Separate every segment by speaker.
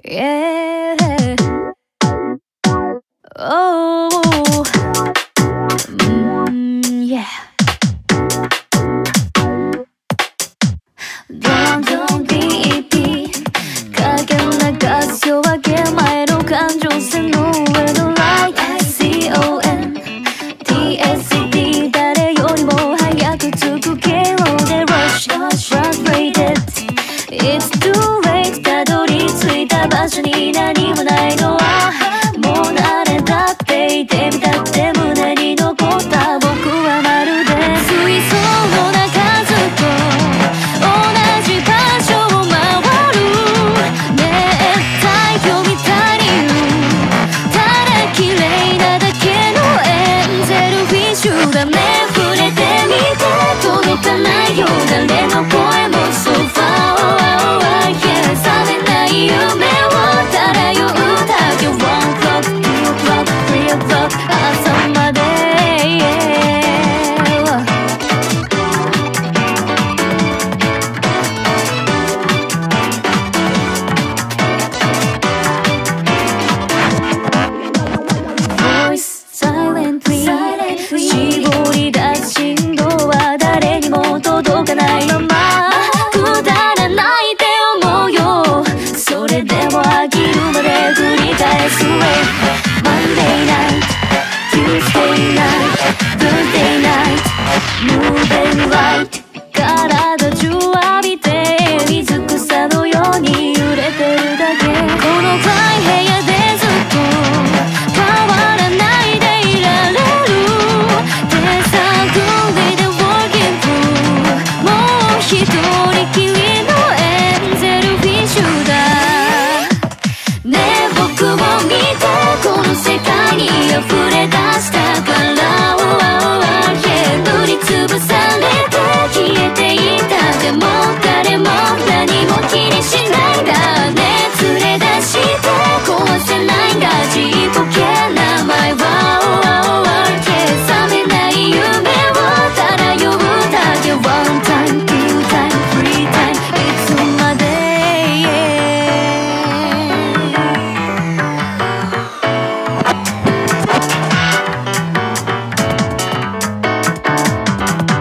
Speaker 1: Yeah. Oh. Yeah. Don't be 影流す夜明け前の感情線の上のライト CON TSD 誰よりも早く着く経路で Rush Frustrated It's too late たどり着いた場所に何もないのはもう慣れたっていてみたって胸に残った僕はまるで水槽の中ずっと同じ場所を回る熱帯魚みたいにただ綺麗なだけのエンゼルフィッシュだね触れてみて届かないよ誰の声もso far覚めない夢を漂うだけ 1 o'clock 2 o'clock 3 o'clock 朝まで絞り出す振動は誰にも届かないままくだらないって思うよそれでも飽きるまで繰り返す Monday night Tuesday night Thursday night Moving right 体中浴びて水草のように揺れてるだけこの暗い部屋でずっと変わらないでいられる手探りで Working through もう一人きりのエンゼルフィッシュだねえ僕を見てこの世界に溢れ出したから塗りつぶされて消えていたでも誰も何も気にしないんだね連れ出して壊せないんだちっぽけな前は覚めない夢を漂うだけ One time, two time, three time いつまで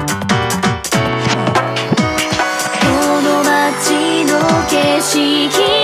Speaker 1: この街の景色